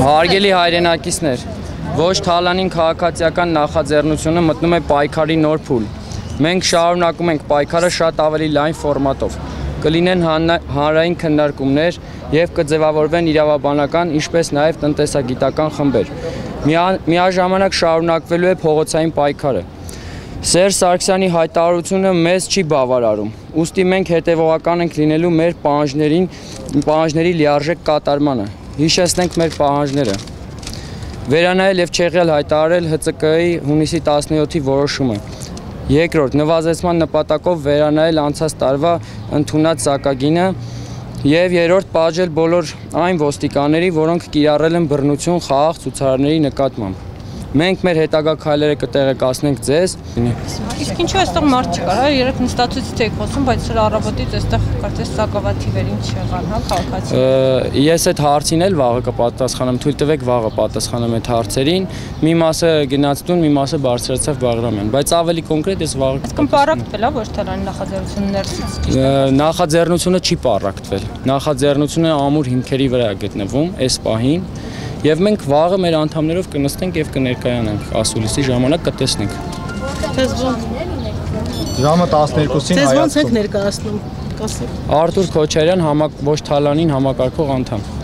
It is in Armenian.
Հարգելի հայրենակիցներ, ոչ Թալանին քաղաքացիական նախաձեռնությունը մտնում է պայքարի նոր փուլ։ Մենք շարունակում ենք պայքարը շատ ավելի լայն ֆորմատով։ Կլինեն հանրային քննարկումներ և կձևավորվեն իրավաբանական, ինչպես նաև տնտեսագիտական խմբեր։ Միաժամանակ շարունակվելու է փողոցային պայքարը։ Սերժ Սարգսյանի հայտարարությունը մեզ չի բավարարում, ուստի մենք հետևողական ենք լինելու մեր պահանջների լիարժեք կատարմանը։ Հիշեցնենք մեր պահանջները։ Վերանայել և չեղյալ հայտարարել ՀԾԿ-ի հունիսի 17-ի որոշումը։ Երկրորդ, նվազեցման նպատակով վերանայել անցած տարվա ընդունած սակագինը և երրորդ, պատժել բոլոր այն ոստիկանների, որոնք կիրառել են բռնություն խաղաղ ցուցարարների նկատմամբ։ Մենք մեր հետագա քայլերը կտեղեկացնենք ձեզ։ Իսկ ինչու այստեղ մարդ չկար, երեք նստածից եք խոսում, բայց սրա առավոտից այստեղ կարծես սակավաթիվերին չեղան, հա, քաղաքացի։ Ես այդ հարցին էլ վաղը կպատասխանեմ, թույլ տվեք վաղը պատասխանեմ այդ հարցերին։ Մի մասը գնաց տուն, մի մասը բարձրացավ Բաղրամյան, բայց ավելի կոնկրետ ես վաղը կպատասխանեմ։ Պարակտվել է ոչ Թալանի նախաձեռնությունը ներսից։ Նախաձեռնությունը չի պարակտվել։ Նախաձեռնությունը ամուր հիմքերի վրա է գտնվում այս պահին։ Եվ մենք վաղը մեր անդամներով կնստենք և կներկայանանք ասուլիսի ժամանակ կտեսնենք։ Ժամը 12-ին Ձեզ ոնց եք ներկայացնում։ Արթուր Քոչարյան, ոչ Թալանին համակարգող անդամ։